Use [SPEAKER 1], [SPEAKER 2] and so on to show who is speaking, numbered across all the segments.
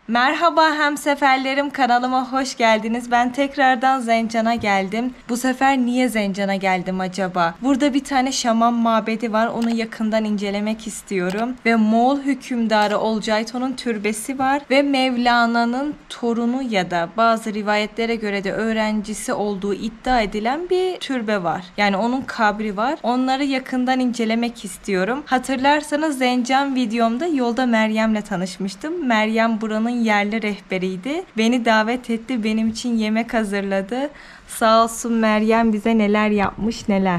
[SPEAKER 1] Merhaba hemseferlerim, kanalıma hoş geldiniz. Ben tekrardan Zencan'a geldim. Bu sefer niye Zencan'a geldim acaba? Burada bir tane şaman mabedi var. Onu yakından incelemek istiyorum. Ve Moğol hükümdarı Olcayto'nun türbesi var. Ve Mevlana'nın torunu ya da bazı rivayetlere göre de öğrencisi olduğu iddia edilen bir türbe var. Yani onun kabri var. Onları yakından incelemek istiyorum. Hatırlarsanız Zencan videomda yolda Meryem'le tanışmıştım. Meryem buranın yerli rehberiydi. Beni davet etti. Benim için yemek hazırladı. Sağ olsun Meryem bize neler yapmış neler.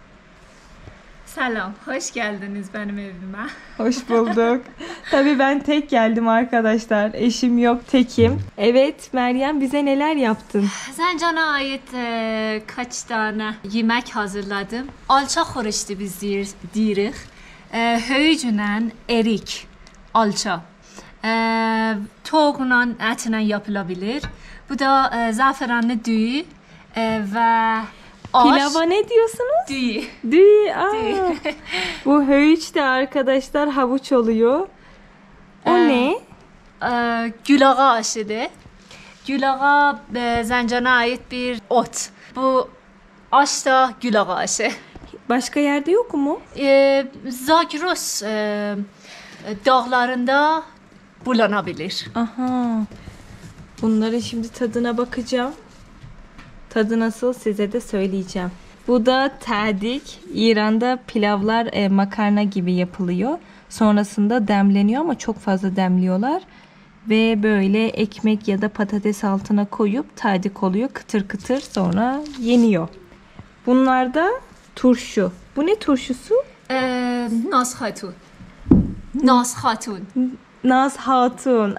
[SPEAKER 2] Selam, hoş geldiniz benim evime.
[SPEAKER 1] Hoş bulduk. Tabii ben tek geldim arkadaşlar. Eşim yok, tekim. Evet Meryem bize neler yaptın?
[SPEAKER 2] Zencan'a ait kaç tane yemek hazırladım. Alça xorişti biz deyirik. Höyücünlə erik, alça. Toğla, ətlə yapılabilir. Bu da zəfəranlı düyü və aş.
[SPEAKER 1] Pilava ne diyorsunuz?
[SPEAKER 2] Düyü.
[SPEAKER 1] Düğü. Bu höğüç de arkadaşlar havuç oluyor. O ne?
[SPEAKER 2] Gülağa aşıdır. Gülağa Zencan'a ait bir ot. Bu aş da gülağa aşı.
[SPEAKER 1] Başka yerde yok mu?
[SPEAKER 2] Zagros dağlarında bulanabilir.
[SPEAKER 1] Aha. Bunların şimdi tadına bakacağım. Tadı nasıl size de söyleyeceğim. Bu da tadik. İran'da pilavlar makarna gibi yapılıyor. Sonrasında demleniyor ama çok fazla demliyorlar. Ve böyle ekmek ya da patates altına koyup tadik oluyor. Kıtır kıtır sonra yeniyor. Bunlar da turşu. Bu ne turşusu?
[SPEAKER 2] Naz Hatun. Naz Hatun.
[SPEAKER 1] Naz Hatun.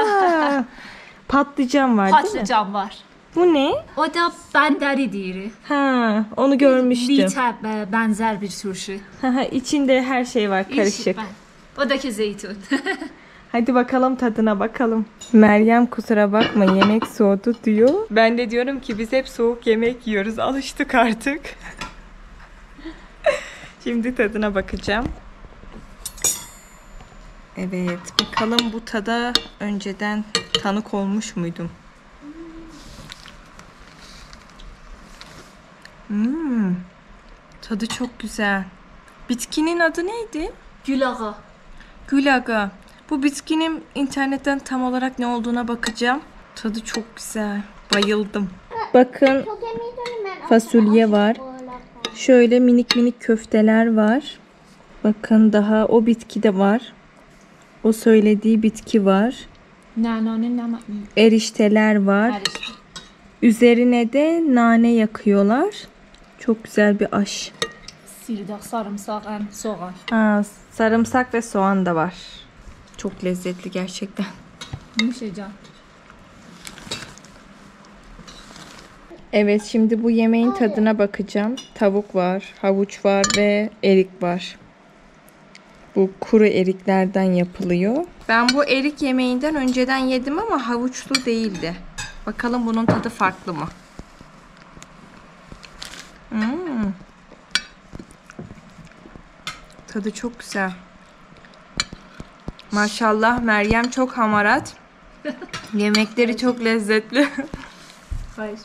[SPEAKER 1] Patlıcan var değil mi?
[SPEAKER 2] Patlıcan var.
[SPEAKER 1] Bu ne?
[SPEAKER 2] O da benderi deyirik.
[SPEAKER 1] Ha, onu görmüştüm.
[SPEAKER 2] Bite benzer bir turşu.
[SPEAKER 1] İçinde her şey var karışık.
[SPEAKER 2] O da ki zeytin.
[SPEAKER 1] Hadi bakalım tadına bakalım. Meryem kusura bakma yemek soğudu diyor. Ben de diyorum ki biz hep soğuk yemek yiyoruz. Alıştık artık. Şimdi tadına bakacağım. Evet bakalım bu tada önceden tanık olmuş muydum? Tadı çok güzel. Bitkinin adı neydi?
[SPEAKER 2] Gülağa.
[SPEAKER 1] Gülağa. Bu bitkinin internetten tam olarak ne olduğuna bakacağım. Tadı çok güzel. Bayıldım. Bakın fasulye var. Şöyle minik minik köfteler var. Bakın daha o bitki de var. O söylediği bitki var. Erişteler var. Üzerine de nane yakıyorlar. Çok güzel bir aş.
[SPEAKER 2] Sarımsak, soğan.
[SPEAKER 1] Sarımsak ve soğan da var. Çok lezzetli gerçekten.
[SPEAKER 2] Yumuşacık.
[SPEAKER 1] Evet şimdi bu yemeğin tadına bakacağım. Tavuk var, havuç var ve erik var. Bu kuru eriklerden yapılıyor. Ben bu erik yemeğinden önceden yedim ama havuçlu değildi. Bakalım bunun tadı farklı mı? Tadı çok güzel. Maşallah Meryem çok hamarat. Yemekleri çok lezzetli.
[SPEAKER 2] Hayır.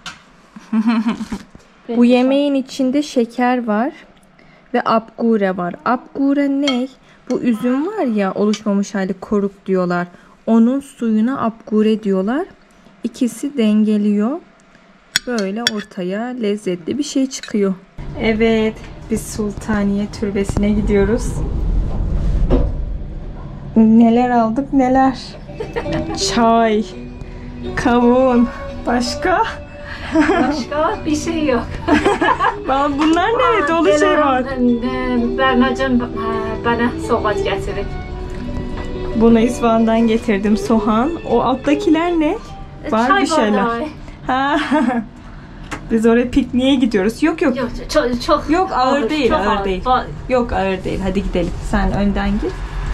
[SPEAKER 1] Bu yemeğin içinde şeker var ve abgure var. Abgure ne? Bu üzüm var ya oluşmamış hali koruk diyorlar. Onun suyuna abgure diyorlar. İkisi dengeliyor. Böyle ortaya lezzetli bir şey çıkıyor. Evet, biz Sultaniye Türbesi'ne gidiyoruz. Neler aldık neler. Çay, kavun, başka?
[SPEAKER 2] Başka bir şey yok.
[SPEAKER 1] Bunlar ne? Dolu şey var.
[SPEAKER 2] Bernacığım bana soğan getirip.
[SPEAKER 1] Bunu İsfahan'dan getirdim soğan. O alttakiler ne? Var
[SPEAKER 2] Çay
[SPEAKER 1] bir şeyler. Ha. Biz oraya pikniğe gidiyoruz. Yok.
[SPEAKER 2] Yok çok.
[SPEAKER 1] Yok ağır değil,
[SPEAKER 2] çok
[SPEAKER 1] ağır değil. Yok ağır değil. Hadi gidelim. Sen önden git.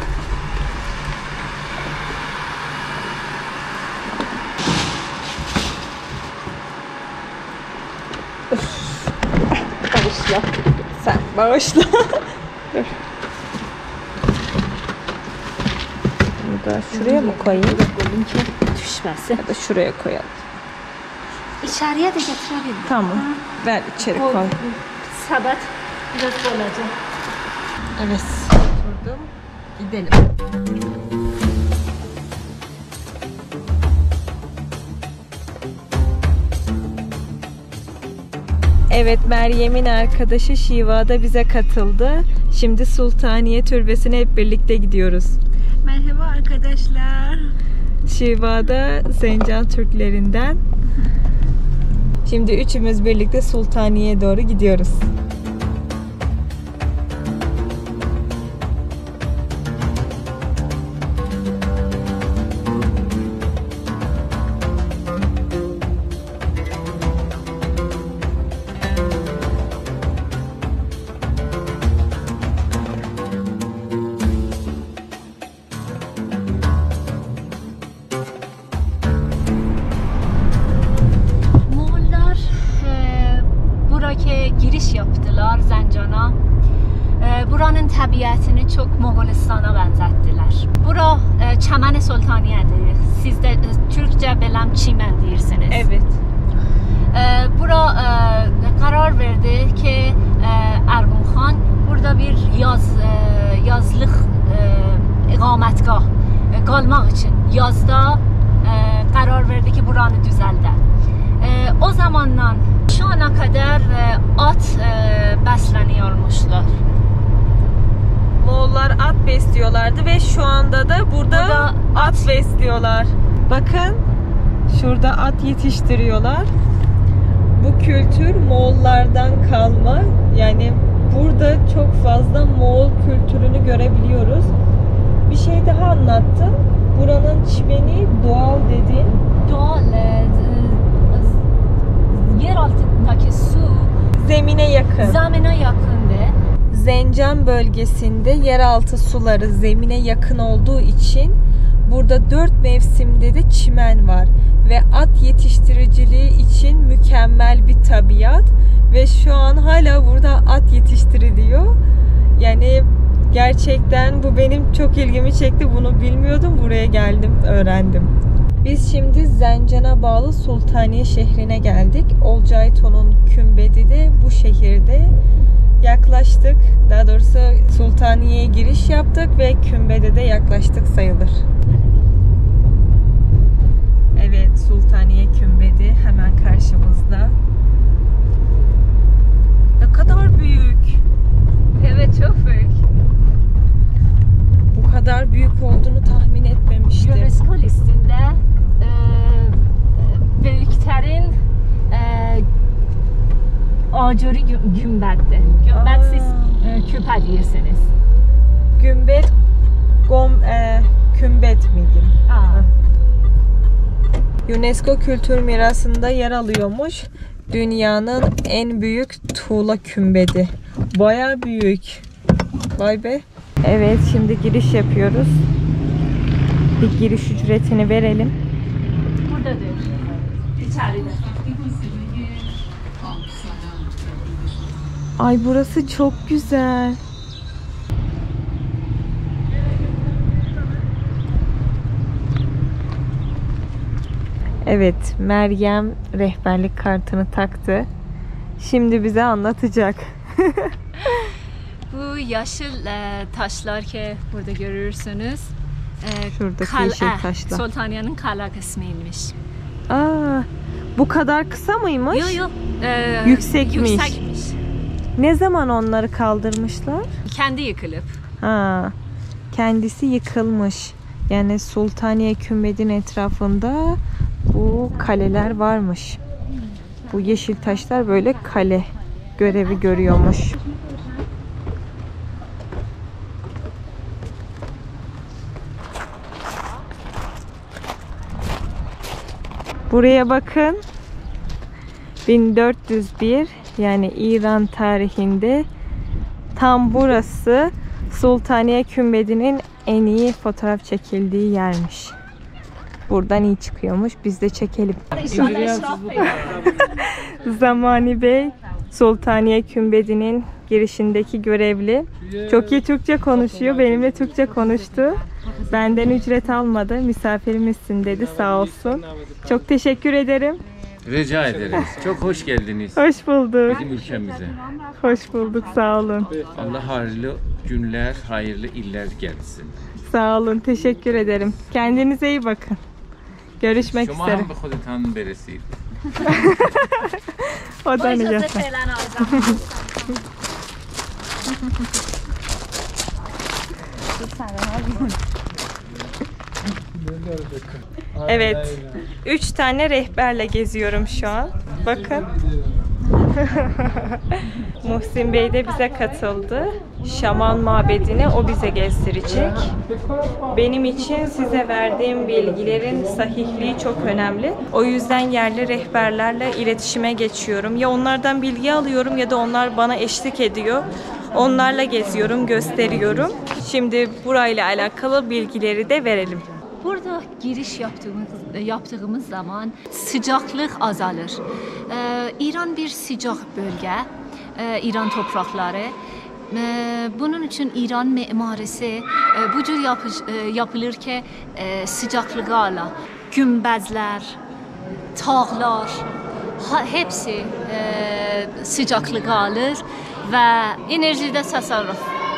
[SPEAKER 1] Bağışla. Sen bağışla. Dur. burada. Şuraya mı koyayım?
[SPEAKER 2] Koyayım ki düşmesin.
[SPEAKER 1] Ya da şuraya koyalım.
[SPEAKER 2] İçeriye de getirebilirim.
[SPEAKER 1] Tamam. Ver içeri koy.
[SPEAKER 2] Sabah biraz olacak.
[SPEAKER 1] Evet. Oturdum. Gidelim. Evet, Meryem'in arkadaşı Şiva da bize katıldı. Şimdi Sultaniye Türbesi'ne hep birlikte gidiyoruz.
[SPEAKER 3] Merhaba arkadaşlar.
[SPEAKER 1] Şiva da Zencan Türklerinden. Şimdi üçümüz birlikte Sultaniye'ye doğru gidiyoruz.
[SPEAKER 2] Moğollar buraya giriş yaptılar Zencan'a. Buranın təbiətini çox Moğolistana bənzətdilər. Bura Çəmən Sultaniye'dir. Siz də Türkçə biləm çimən deyirsiniz.
[SPEAKER 1] Evet.
[SPEAKER 2] Bura karar verdi ki Ergun Xan burada bir yazlıq iqamətgah qalmaq üçün yazda karar verdi ki buranı düzəldə. O zamandan şu ana kadar at bəsleniyormuşlar.
[SPEAKER 1] Moğollar at besliyorlardı ve şu anda da burada at besliyorlar. Bakın, şurada at yetiştiriyorlar. Bu kültür Moğollardan kalma. Yani burada çok fazla Moğol kültürünü görebiliyoruz. Bir şey daha anlattın. Buranın çimeni doğal dedin.
[SPEAKER 2] Doğal yer altındaki su
[SPEAKER 1] Zemine yakın.
[SPEAKER 2] zemine yakındı.
[SPEAKER 1] Zencan bölgesinde yeraltı suları zemine yakın olduğu için burada 4 mevsimde de çimen var ve at yetiştiriciliği için mükemmel bir tabiat ve şu an hala burada at yetiştiriliyor. Yani gerçekten bu benim çok ilgimi çekti. Bunu bilmiyordum. Buraya geldim, öğrendim. Biz şimdi Zencan'a bağlı Sultaniye şehrine geldik. Olcayto'nun kümbedi de bu şehirde. Yaklaştık. Daha doğrusu Sultaniye'ye giriş yaptık ve kümbede de yaklaştık sayılır. Evet, Sultaniye kümbedi hemen karşımızda. Ne kadar büyük.
[SPEAKER 2] Evet, çok büyük.
[SPEAKER 1] Bu kadar büyük olduğunu tahmin etmemiştim.
[SPEAKER 2] UNESCO listinde büyüklerin acırı gümbettir. Gümbet siz küpe deyirsiniz.
[SPEAKER 1] Gümbet, kümbet miydi? UNESCO Kültür Mirası'nda yer alıyormuş. Dünyanın en büyük tuğla kümbedi. Baya büyük. Vay be. Evet, şimdi giriş yapıyoruz. Bir giriş ücretini verelim.
[SPEAKER 2] Buradadır. İçeride.
[SPEAKER 1] Ay, burası çok güzel. Evet, Meryem rehberlik kartını taktı. Şimdi bize anlatacak.
[SPEAKER 2] Bu yeşil taşlar ki burada görürsünüz.
[SPEAKER 1] Şuradaki yeşil taşlar.
[SPEAKER 2] Sultaniye'nin kala kısmıymış.
[SPEAKER 1] Aa, bu kadar kısa mıymış?
[SPEAKER 2] Yok.
[SPEAKER 1] Yüksekmiş.
[SPEAKER 2] Yüksekmiş.
[SPEAKER 1] Ne zaman onları kaldırmışlar?
[SPEAKER 2] Kendi yıkılıp.
[SPEAKER 1] Ha, kendisi yıkılmış. Yani Sultaniye kümbedin etrafında bu kaleler varmış. Bu yeşil taşlar böyle kale görevi görüyormuş. Buraya bakın. 1401, yani İran tarihinde tam burası Sultaniye kümbedinin en iyi fotoğraf çekildiği yermiş. Buradan iyi çıkıyormuş. Biz de çekelim. Zamani Bey Sultaniye Kümbedi'nin girişindeki görevli. Çok iyi Türkçe konuşuyor. Benimle Türkçe konuştu. Benden ücret almadı. Misafirimizsin dedi, sağ olsun. Çok teşekkür ederim.
[SPEAKER 4] Rica ederiz. Çok hoş geldiniz
[SPEAKER 1] Hoş bulduk.
[SPEAKER 4] bizim ülkemize.
[SPEAKER 1] Hoş bulduk, sağ olun.
[SPEAKER 4] Allah hayırlı günler, hayırlı iller gelsin.
[SPEAKER 1] Sağ olun, teşekkür ederim. Kendinize iyi bakın. Görüşmek
[SPEAKER 4] Şuma
[SPEAKER 1] üzere.
[SPEAKER 4] هم به خودتان برسید.
[SPEAKER 1] O da ne
[SPEAKER 2] اجازه
[SPEAKER 1] yapar?
[SPEAKER 2] فعلا آقای
[SPEAKER 1] Evet. 3 tane rehberle geziyorum şu an. Bakın. Muhsin Bey de bize katıldı. Şaman mabedini o bize gezdirecek. Benim için size verdiğim bilgilerin sahihliği çok önemli. O yüzden yerli rehberlerle iletişime geçiyorum. Ya onlardan bilgi alıyorum ya da onlar bana eşlik ediyor. Onlarla geziyorum, gösteriyorum. Şimdi burayla alakalı bilgileri de verelim.
[SPEAKER 2] Burada giriş yaptığımız zaman sıcaklık azalır. İran bir sıcak bölge, İran toprakları. Bunun için İran mimarisi bu cür yapılır ki sıcaklığa gümbezler, tağlar hepsi sıcaklığı alır ve enerjide tasarruf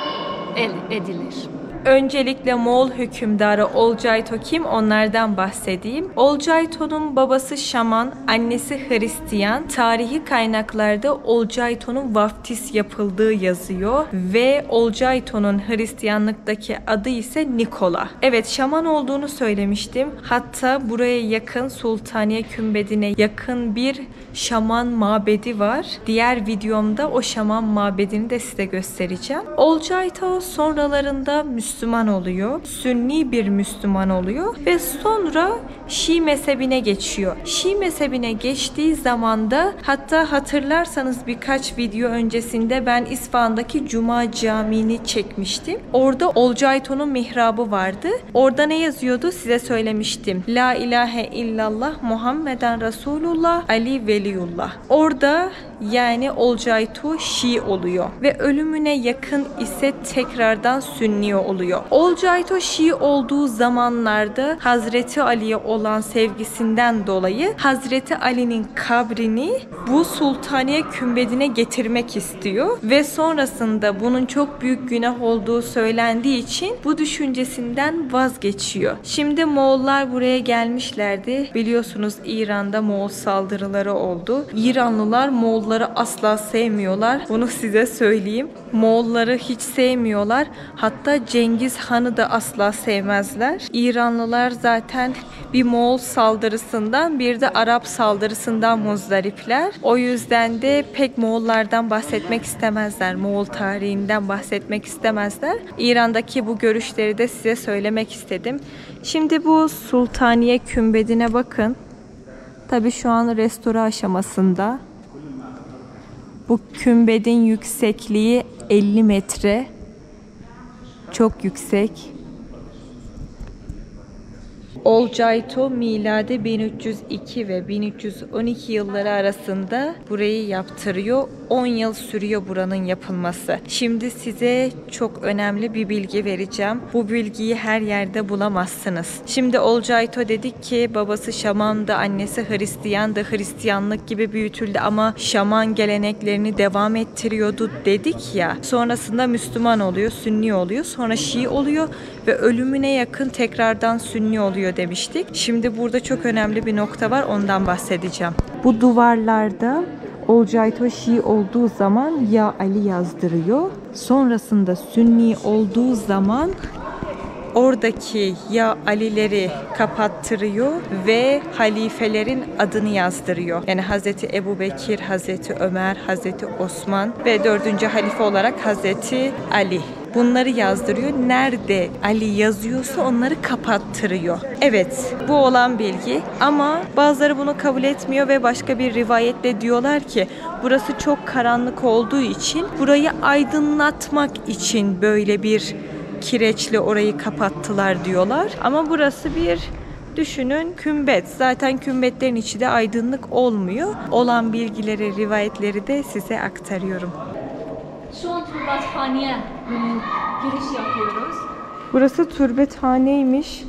[SPEAKER 2] edilir.
[SPEAKER 1] Öncelikle Moğol hükümdarı Olcayto kim? Onlardan bahsedeyim. Olcayto'nun babası Şaman, annesi Hristiyan. Tarihi kaynaklarda Olcayto'nun vaftiz yapıldığı yazıyor ve Olcayto'nun Hristiyanlıktaki adı ise Nikola. Evet, Şaman olduğunu söylemiştim. Hatta buraya yakın, Sultaniye Kümbedi'ne yakın bir Şaman mabedi var. Diğer videomda o Şaman mabedini de size göstereceğim. Olcayto sonralarında Müslüman oluyor. Sünni bir Müslüman oluyor ve sonra Şii mezhebine geçiyor. Şii mezhebine geçtiği zaman da, hatta hatırlarsanız birkaç video öncesinde ben İsfahan'daki Cuma Camii'ni çekmiştim. Orada Olcayto'nun mihrabı vardı. Orada ne yazıyordu size söylemiştim. La ilahe illallah Muhammeden Resulullah Ali Veliyullah. Orada yani Olcayto Şii oluyor ve ölümüne yakın ise tekrardan Sünni oluyor. Olcayto Şii olduğu zamanlarda Hazreti Ali'ye olan sevgisinden dolayı Hazreti Ali'nin kabrini bu Sultaniye Kümbedi'ne getirmek istiyor ve sonrasında bunun çok büyük günah olduğu söylendiği için bu düşüncesinden vazgeçiyor. Şimdi Moğollar buraya gelmişlerdi. Biliyorsunuz İran'da Moğol saldırıları oldu. İranlılar Moğolları asla sevmiyorlar. Bunu size söyleyeyim. Moğolları hiç sevmiyorlar. Hatta Cengiz Han'ı da asla sevmezler. İranlılar zaten bir Moğol saldırısından bir de Arap saldırısından muzdaripler. O yüzden de pek Moğollardan bahsetmek istemezler. Moğol tarihinden bahsetmek istemezler. İran'daki bu görüşleri de size söylemek istedim. Şimdi bu Sultaniye Kümbedi'ne bakın. Tabii şu an restore aşamasında. Bu kümbedin yüksekliği 50 metre. Çok yüksek. Olcayto miladi 1302 ve 1312 yılları arasında burayı yaptırıyor. 10 yıl sürüyor buranın yapılması. Şimdi size çok önemli bir bilgi vereceğim. Bu bilgiyi her yerde bulamazsınız. Şimdi Olcayto dedik ki babası Şaman'dı, annesi Hristiyan'dı. Hristiyanlık gibi büyütüldü ama Şaman geleneklerini devam ettiriyordu dedik ya. Sonrasında Müslüman oluyor, Sünni oluyor. Sonra Şii oluyor ve ölümüne yakın tekrardan Sünni oluyor demiştik. Şimdi burada çok önemli bir nokta var, ondan bahsedeceğim. Bu duvarlarda Olcayto Şii olduğu zaman Ya Ali yazdırıyor. Sonrasında Sünni olduğu zaman oradaki Ya Ali'leri kapattırıyor ve halifelerin adını yazdırıyor. Yani Hazreti Ebu Bekir, Hazreti Ömer, Hazreti Osman ve 4. halife olarak Hazreti Ali. Bunları yazdırıyor. Nerede Ali yazıyorsa onları kapattırıyor. Evet, bu olan bilgi ama bazıları bunu kabul etmiyor ve başka bir rivayetle diyorlar ki burası çok karanlık olduğu için burayı aydınlatmak için böyle bir kireçle orayı kapattılar diyorlar. Ama burası bir Düşünün kümbet. Zaten kümbetlerin içi de aydınlık olmuyor. Olan bilgileri, rivayetleri de size aktarıyorum.
[SPEAKER 2] Şu an Turbethane'ye giriş yapıyoruz.
[SPEAKER 1] Burası türbethaneymiş.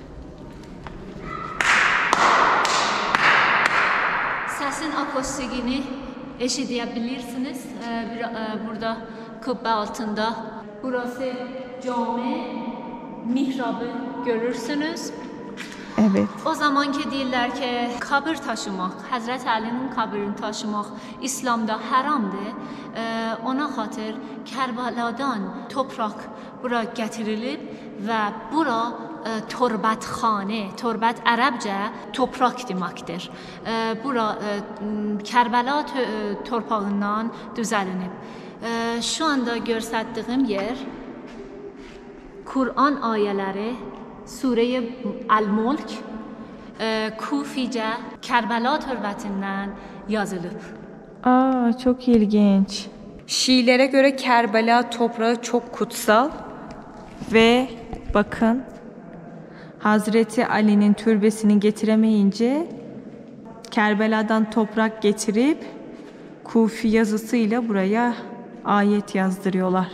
[SPEAKER 2] Sesin akustikini eşitleyebilirsiniz. Burada kubbe altında. Burası cami, mihrabı görürsünüz.
[SPEAKER 1] Evet.
[SPEAKER 2] O zamanki deyirlər ki, kabir taşımaq, Həzrət Əlinin kabirini taşımaq İslamda haramdır. Ona xatir Kərbaladan toprak bura gətirilib və bura Turbetxane, Turbet ərəbcə toprak deməkdir. Bura Kərbəla torpağından düzəlinib. Şu anda göstərdiyim yer Kur'an ayələri Sure-i El-Mulk Kufice Kerbela türbetinden yazılıb.
[SPEAKER 1] Aa, çok ilginç. Şiilere göre Kerbela toprağı çok kutsal ve bakın Hazreti Ali'nin türbesini getiremeyince Kerbela'dan toprak getirip Kufi yazısıyla buraya ayet yazdırıyorlar.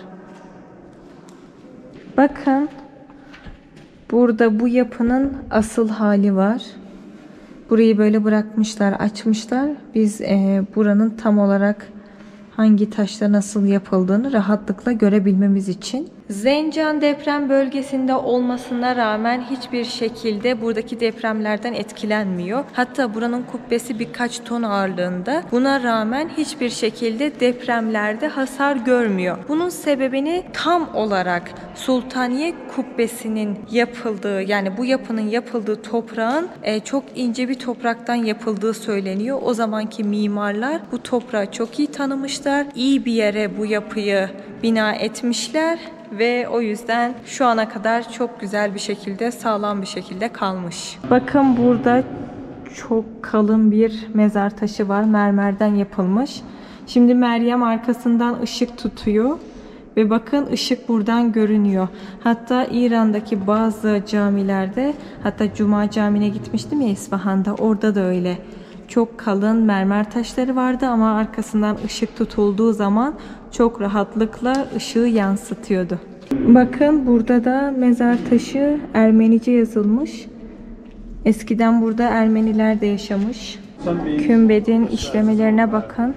[SPEAKER 1] Bakın burada bu yapının asıl hali var. Burayı böyle bırakmışlar, açmışlar. Biz buranın tam olarak hangi taşla nasıl yapıldığını rahatlıkla görebilmemiz için. Zencan deprem bölgesinde olmasına rağmen hiçbir şekilde buradaki depremlerden etkilenmiyor. Hatta buranın kubbesi birkaç ton ağırlığında. Buna rağmen hiçbir şekilde depremlerde hasar görmüyor. Bunun sebebini tam olarak Sultaniye kubbesinin yapıldığı, yani bu yapının yapıldığı toprağın çok ince bir topraktan yapıldığı söyleniyor. O zamanki mimarlar bu toprağı çok iyi tanımışlar. İyi bir yere bu yapıyı bina etmişler. Ve o yüzden şu ana kadar çok güzel bir şekilde, sağlam bir şekilde kalmış. Bakın burada çok kalın bir mezar taşı var. Mermerden yapılmış. Şimdi Meryem arkasından ışık tutuyor. Ve bakın ışık buradan görünüyor. Hatta İran'daki bazı camilerde, hatta Cuma Camii'ne gitmiştim ya İsfahan'da, orada da öyle. Çok kalın mermer taşları vardı ama arkasından ışık tutulduğu zaman çok rahatlıkla ışığı yansıtıyordu. Bakın burada da mezar taşı Ermenice yazılmış. Eskiden burada Ermeniler de yaşamış. Kümbedin işlemelerine bakın.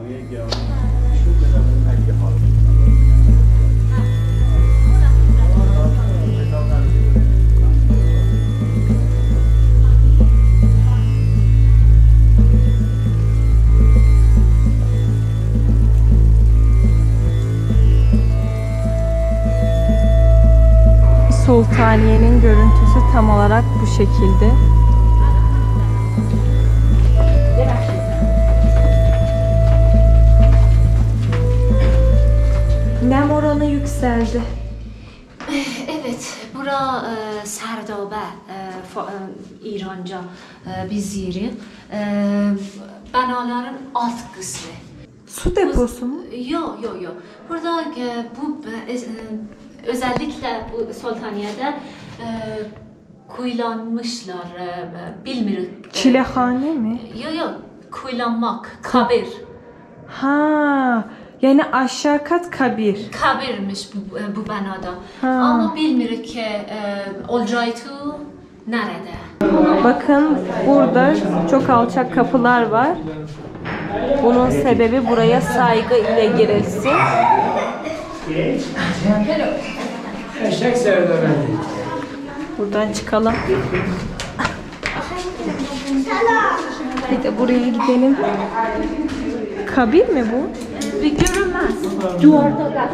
[SPEAKER 1] Sultaniye'nin görüntüsü tam olarak bu şekilde. Nem oranı yükseldi.
[SPEAKER 2] Evet, bura Sərdabe, İranca biz yeri. Binaların alt kısmı.
[SPEAKER 1] Su deposu mu?
[SPEAKER 2] Yok. Burada bu özellikle bu Sultaniye'de kuyulanmışlar, bilmiyorum.
[SPEAKER 1] Çilehane mi?
[SPEAKER 2] Yok, kuyulanmak, kabir.
[SPEAKER 1] Ha, yani aşağı kat kabir.
[SPEAKER 2] Kabirmiş bu binada.
[SPEAKER 1] Ha.
[SPEAKER 2] Ama bilmiyorum ki olacaktı nerede.
[SPEAKER 1] Bakın burada çok alçak kapılar var. Bunun sebebi buraya saygı ile girilsin. Buradan çıkalım. Bir de buraya gidelim. Kabir mi bu?
[SPEAKER 2] Bir görünmez.
[SPEAKER 1] Duvarda.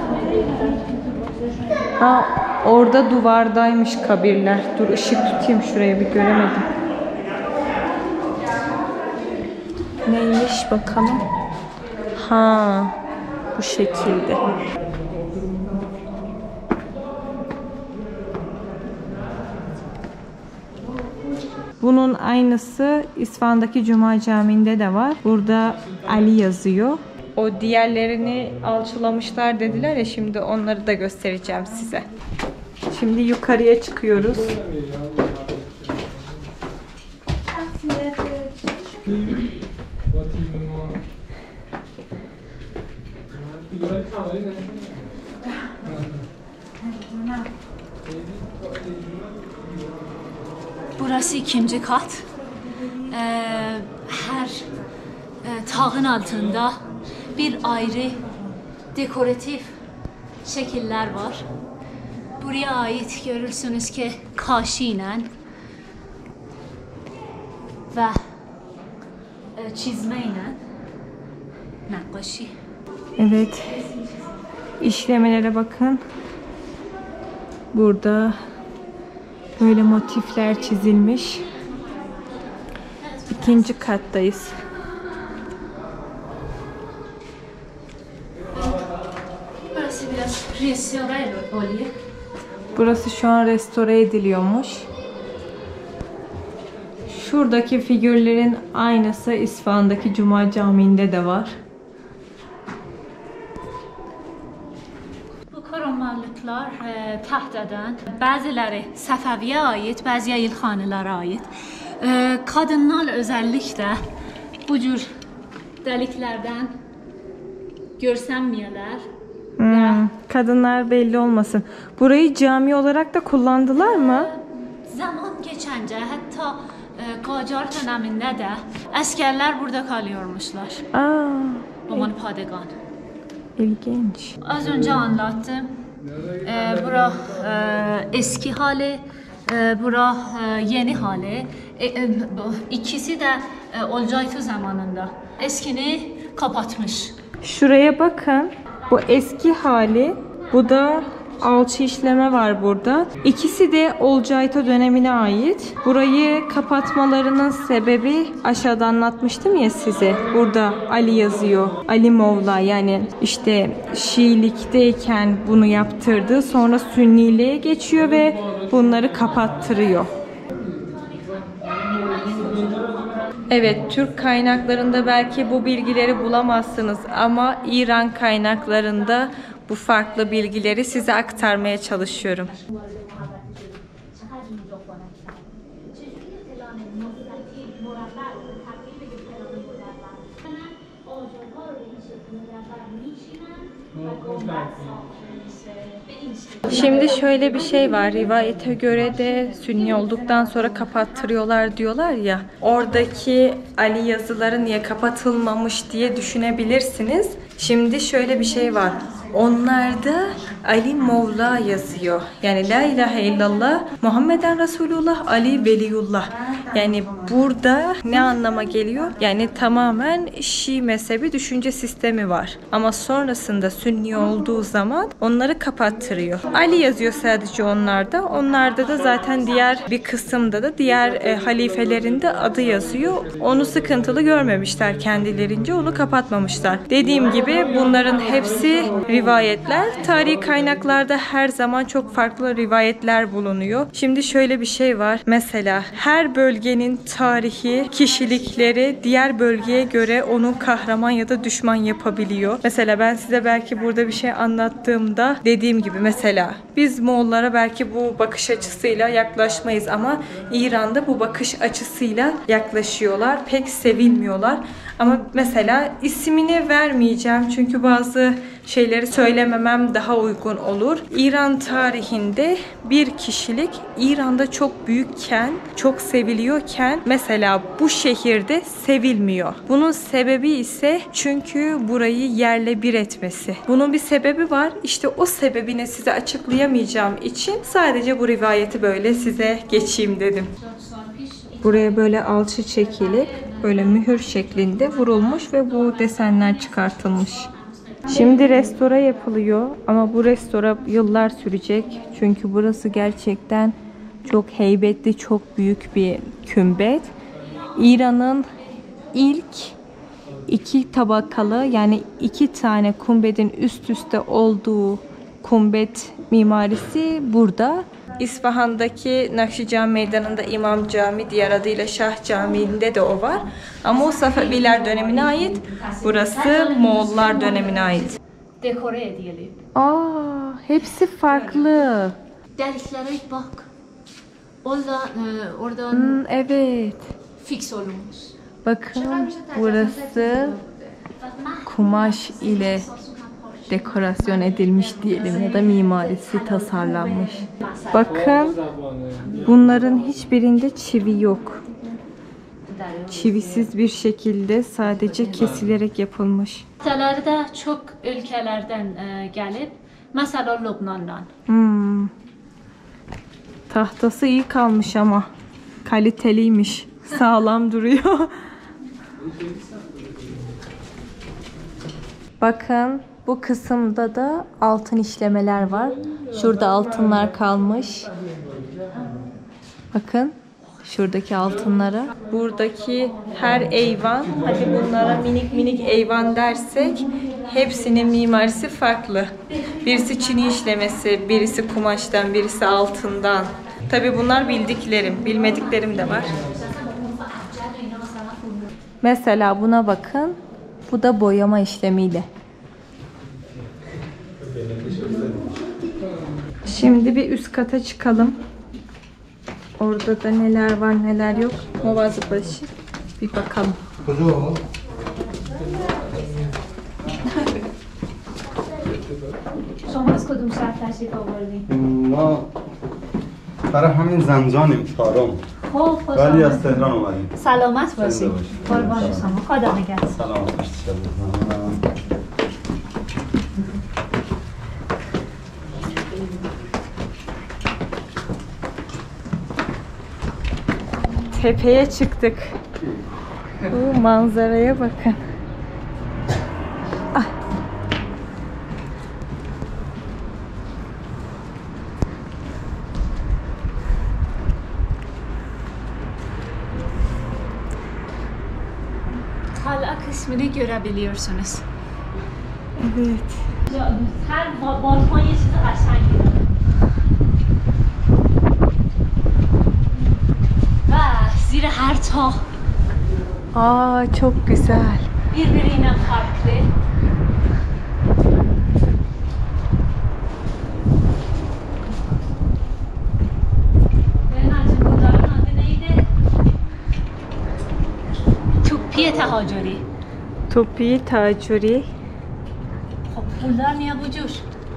[SPEAKER 1] Ha, orada duvardaymış kabirler. Dur ışık tutayım şuraya, bir göremedim. Neymiş bakalım. Ha, bu şekilde. Bunun aynısı İsfahan'daki Cuma Camii'nde de var. Burada Ali yazıyor. O diğerlerini alçılamışlar dediler ya, şimdi onları da göstereceğim size. Şimdi yukarıya çıkıyoruz.
[SPEAKER 2] Burası ikinci kat. Her tağın altında bir ayrı dekoratif şekiller var. Buraya ait görürsünüz ki kaşıyla ve çizmeyle nakkaşi.
[SPEAKER 1] Evet. İşlemelere bakın. Burada böyle motifler çizilmiş. İkinci kattayız.
[SPEAKER 2] Burası biraz restore oluyor.
[SPEAKER 1] Burası şu an restore ediliyormuş. Şuradaki figürlerin aynısı İsfahan'daki Cuma Camii'nde de var.
[SPEAKER 2] Bu korumalıklar tahtadan, bazıları Səfəviyə ait, bazı yayılxanılara ait. Kadınlar özellikle bu cür deliklerden görsənməyələr.
[SPEAKER 1] Kadınlar belli olmasın. Burayı cami olarak da kullandılar mı?
[SPEAKER 2] Zaman geçince hatta Qacar döneminde de askerler burada kalıyormuşlar. Roman Padegan.
[SPEAKER 1] İlginç.
[SPEAKER 2] Az önce anlattım. Bura eski hali, bura yeni hali. İkisi de Olcaytu zamanında. Eskini kapatmış.
[SPEAKER 1] Şuraya bakın. Bu eski hali. Bu da alçı işleme var burada. İkisi de Olcayto dönemine ait. Burayı kapatmalarının sebebi aşağıda anlatmıştım ya size. Burada Ali yazıyor. Ali Molla, yani işte Şiilikteyken bunu yaptırdı. Sonra Sünniliğe geçiyor ve bunları kapattırıyor. Evet, Türk kaynaklarında belki bu bilgileri bulamazsınız ama İran kaynaklarında bu farklı bilgileri size aktarmaya çalışıyorum. Şimdi şöyle bir şey var. Rivayete göre de Sünni olduktan sonra kapattırıyorlar diyorlar ya. Oradaki Ali yazıları niye kapatılmamış diye düşünebilirsiniz. Şimdi şöyle bir şey var. Onlarda Ali Mevla yazıyor. Yani La ilahe illallah Muhammeden Resulullah Ali Veliyullah. Yani burada ne anlama geliyor? Yani tamamen Şii mezhebi düşünce sistemi var. Ama sonrasında Sünni olduğu zaman onları kapattırıyor. Ali yazıyor sadece onlarda. Onlarda da zaten diğer bir kısımda da diğer halifelerin de adı yazıyor. Onu sıkıntılı görmemişler kendilerince. Onu kapatmamışlar. Dediğim gibi bunların hepsi rivayetler. Tarihi kaynaklarda her zaman çok farklı rivayetler bulunuyor. Şimdi şöyle bir şey var. Mesela her bölgenin tarihi, kişilikleri diğer bölgeye göre onu kahraman ya da düşman yapabiliyor. Mesela ben size belki burada bir şey anlattığımda dediğim gibi mesela biz Moğollara belki bu bakış açısıyla yaklaşmayız ama İran'da bu bakış açısıyla yaklaşıyorlar. Pek sevilmiyorlar. Ama mesela ismini vermeyeceğim çünkü bazı şeyleri söylememem daha uygun olur. İran tarihinde bir kişilik İran'da çok büyükken, çok seviliyorken mesela bu şehirde sevilmiyor. Bunun sebebi ise çünkü burayı yerle bir etmesi. Bunun bir sebebi var. İşte o sebebini size açıklayamayacağım için sadece bu rivayeti böyle size geçeyim dedim. Buraya böyle alçı çekilip böyle mühür şeklinde vurulmuş ve bu desenler çıkartılmış. Şimdi restore yapılıyor ama bu restore yıllar sürecek. Çünkü burası gerçekten çok heybetli, çok büyük bir kümbet. İran'ın ilk iki tabakalı, yani iki tane kumbedin üst üste olduğu kumbet mimarisi burada. İsfahan'daki Nakşican Meydanı'nda İmam Cami, diğer adıyla Şah Camii'nde de o var. Ama o Safeviler dönemine ait. Burası Moğollar dönemine ait.
[SPEAKER 2] Dekore edilip.
[SPEAKER 1] Hepsi farklı.
[SPEAKER 2] Deliklere bak. Oradan
[SPEAKER 1] Evet.
[SPEAKER 2] fix olmuş.
[SPEAKER 1] Bakın burası kumaş ile dekorasyon edilmiş diyelim ya da mimarisi tasarlanmış. Bakın bunların hiçbirinde çivi yok. Çivisiz bir şekilde sadece kesilerek yapılmış.
[SPEAKER 2] Taşları da çok ülkelerden gelip mesela Lübnan'dan.
[SPEAKER 1] Tahtası iyi kalmış ama kaliteliymiş. Sağlam duruyor. Bakın bu kısımda da altın işlemeler var. Şurada altınlar kalmış. Bakın şuradaki altınlara. Buradaki her eyvan, hadi bunlara minik minik eyvan dersek, hepsinin mimarisi farklı. Birisi çini işlemesi, birisi kumaştan, birisi altından. Tabii bunlar bildiklerim, bilmediklerim de var. Mesela buna bakın. Bu da boyama işlemiyle. Şimdi bir üst kata çıkalım. Orada da neler var neler yok. Muvazı başı. Bir bakalım.
[SPEAKER 2] شما از کدوم شهر تشریف آوردین؟
[SPEAKER 5] ما برای همین زنجانیم چهارم
[SPEAKER 2] خب
[SPEAKER 5] ولی
[SPEAKER 2] خوش
[SPEAKER 5] از تهران اومدیم.
[SPEAKER 2] سلامت باشید.
[SPEAKER 5] زنده باشید.
[SPEAKER 2] قربان شما. خدا نگهدار.
[SPEAKER 5] سلام
[SPEAKER 1] Tepeye çıktık. Bu manzaraya bakın. Ah.
[SPEAKER 2] Hala kısmını görebiliyorsunuz.
[SPEAKER 1] Evet.
[SPEAKER 2] Her balkon یه چیز قشنگی داره. و زیر هر تا
[SPEAKER 1] Aa çok güzel.
[SPEAKER 2] birbirinden farklı. Bunların adı neydi? Tuppiye tahacuri.
[SPEAKER 1] Topi tacuri.
[SPEAKER 2] خب bunlar niye bu cür?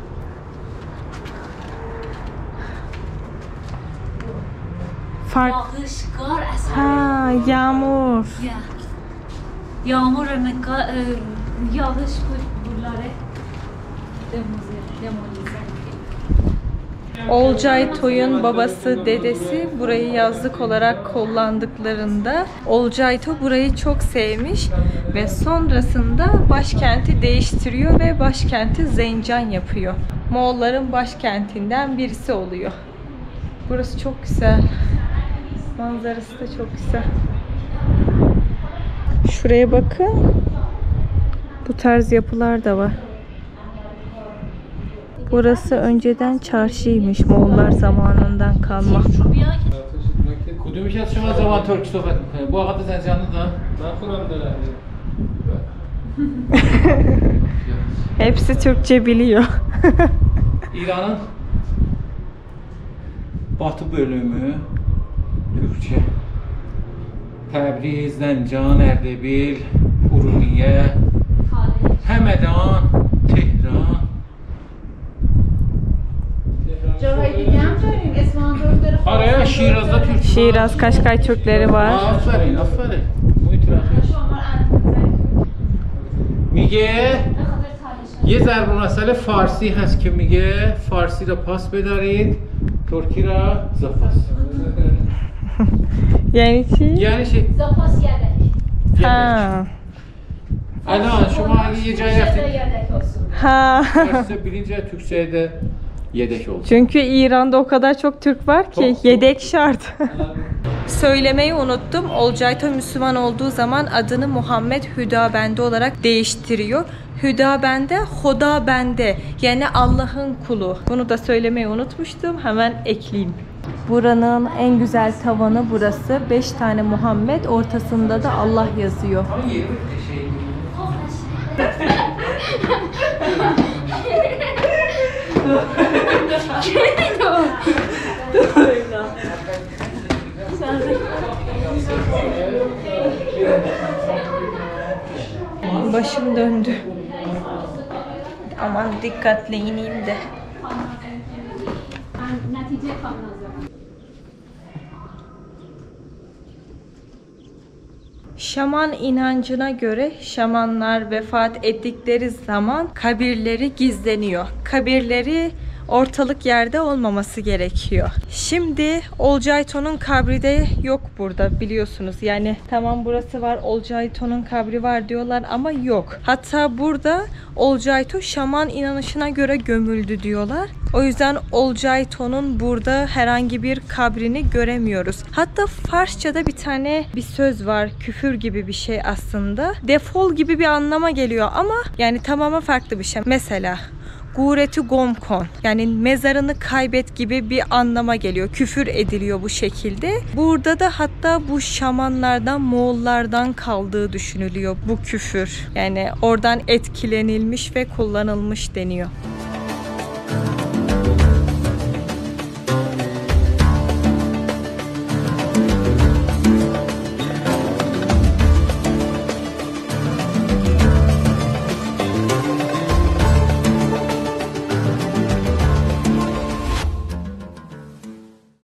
[SPEAKER 2] Yağışgar eser.
[SPEAKER 1] Ha, yağmur.
[SPEAKER 2] Ya. Yağmur yağış bunları demolize.
[SPEAKER 1] Olcay Toy'un babası, dedesi burayı yazlık olarak kullandıklarında Olcay Toy burayı çok sevmiş ve sonrasında başkenti değiştiriyor ve başkenti Zencan yapıyor. Moğolların başkentinden birisi oluyor. Burası çok güzel. Manzarası da çok güzel. Şuraya bakın. Bu tarz yapılar da var. Burası önceden çarşıymış. Moğollar zamanından kalma.
[SPEAKER 4] کدوم یکی از شما زبان ترکی صحبت میکنه؟ bu آقا زنجانı da.
[SPEAKER 6] من خودم دارم.
[SPEAKER 1] Hepsi Türkçe biliyor.
[SPEAKER 4] İranın batı bölümü Türkçe. Təbriz, Zəncan, Ərdəbil, Urmiyə, Həmədan, Tehran.
[SPEAKER 3] جاهای دیگه هم داریم اصفهان ترک داره
[SPEAKER 4] Araya Şiraz'da Türk.
[SPEAKER 1] Şiraz, Kaşkay Türkleri var.
[SPEAKER 4] Aferin, aferin. Müthiş. میگه یه ضرب المثل فارسی هست که میگه فارسی رو پاس بدارید ترکی را زپاس.
[SPEAKER 1] Yani ki?
[SPEAKER 4] یعنی چی؟
[SPEAKER 2] Zapas yedek.
[SPEAKER 1] Ha.
[SPEAKER 4] الان شما اگه یه جایی رفتید
[SPEAKER 2] Yedek olsun.
[SPEAKER 1] Ha.
[SPEAKER 4] فارسی bilince Türkçe'ye de yedek oldu.
[SPEAKER 1] Çünkü İran'da o kadar çok Türk var ki
[SPEAKER 4] Çok.
[SPEAKER 1] yedek şart. Söylemeyi unuttum. Olcay Toy Müslüman olduğu zaman adını Muhammed Hüdabende olarak değiştiriyor. Hüdabende, Hodabende, yani Allah'ın kulu. Bunu da söylemeyi unutmuştum. Hemen ekleyeyim. Buranın en güzel tavanı burası. 5 tane Muhammed, ortasında da Allah yazıyor. Başım döndü. Aman dikkatli ineyim de. Şaman inancına göre şamanlar vefat ettikleri zaman kabirleri gizleniyor. Kabirleri ortalık yerde olmaması gerekiyor. Şimdi Olcayto'nun kabri de yok burada biliyorsunuz. Yani tamam burası var, Olcayto'nun kabri var diyorlar ama yok. Hatta burada Olcayto şaman inanışına göre gömüldü diyorlar. O yüzden Olcayto'nun burada herhangi bir kabrini göremiyoruz. Hatta Farsça'da bir söz var. Küfür gibi bir şey aslında. Defol gibi bir anlama geliyor ama yani tamamen farklı bir şey. Mesela Gureti gomkon, yani mezarını kaybet gibi bir anlama geliyor. Küfür ediliyor bu şekilde. Burada da hatta bu şamanlardan, Moğollardan kaldığı düşünülüyor bu küfür. Yani oradan etkilenilmiş ve kullanılmış deniyor.